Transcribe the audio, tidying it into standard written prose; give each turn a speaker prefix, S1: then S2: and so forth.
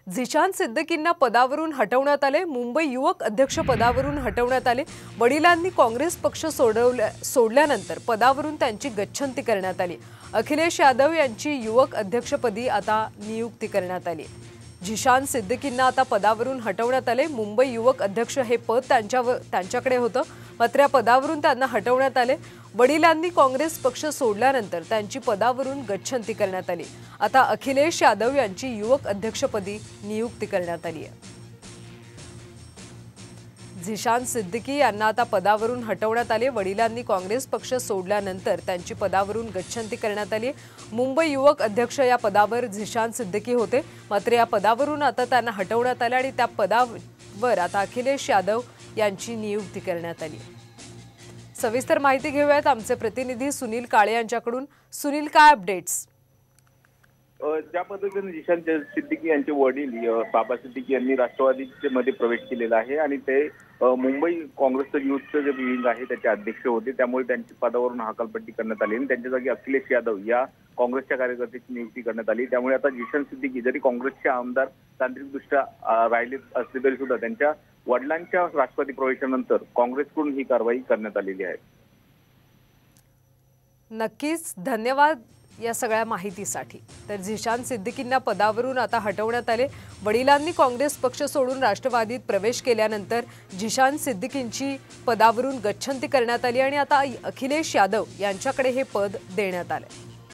S1: झिशान सिद्दीकींना पदावरून हटवण्यात आले। मुंबई युवक अध्यक्ष पदावरून हटवण्यात आले। वडिलांनी काँग्रेस पक्ष सोडल्यानंतर पदावरून त्यांची गच्छंती करण्यात आली। अखिलेश यादव यांची युवक अध्यक्षपदी आता नियुक्ती करण्यात आली। झिशान सिद्दीकींना आता पदावरून हटवण्यात आले। मुंबई युवक अध्यक्ष हे पद त्यांच्याकडे होतं, मात्र या पदावरून त्यांना हटवण्यात आले। वडिलांनी काँग्रेस पक्ष सोडल्यानंतर त्यांची पदावरून गच्छंती करण्यात आली। आता अखिलेश यादव यांची युवक अध्यक्षपदी नियुक्ती करण्यात आली आहे। झिशान सिद्दीकी यांना आता पदावरून हटवण्यात आले। वडिलांनी काँग्रेस पक्ष सोडल्यानंतर त्यांची पदावरून गच्छंती करण्यात आली। मुंबई युवक अध्यक्ष या पदावर झिशान सिद्दीकी होते, मात्र या पदावरून आता त्यांना हटवण्यात आले आणि त्या पदावर आता अखिलेश यादव यांची नियुक्ती करण्यात आली। सविस्तर माहिती घेऊयात आमचे प्रतिनिधी सुनील काळे यांच्याकडून। सुनील, काय अपडेट्स?
S2: ज्या पद्धतीने झिशान सिद्दीकी यांचे वडील बाबा सिद्दीकी यांनी राष्ट्रवादीमध्ये प्रवेश केलेला आहे आणि ते मुंबई काँग्रेसचं युथचं जे विंग आहे त्याचे अध्यक्ष होते, त्यामुळे त्यांची पदावरून हकालपट्टी करण्यात आली आणि त्यांच्या जागी अखिलेश यादव या काँग्रेसच्या कार्यकर्त्याची नियुक्ती करण्यात आली। त्यामुळे आता झिशान सिद्दीकी जरी काँग्रेसचे आमदार तांत्रिकदृष्ट्या राहिले असले तरी सुद्धा त्यांच्या वडिलांच्या राष्ट्रवादी प्रवेशानंतर काँग्रेसकडून ही कारवाई करण्यात आलेली आहे।
S1: नक्कीच, धन्यवाद या सगळ्या माहितीसाठी। तर झिशान सिद्दीकींना पदावरून आता हटवण्यात आले। वडिलांनी काँग्रेस पक्ष सोडून राष्ट्रवादीत प्रवेश केल्यानंतर झिशान सिद्दीकींची पदावरून गच्छंती करण्यात आली आणि आता अखिलेश यादव यांच्याकडे हे पद देण्यात आले।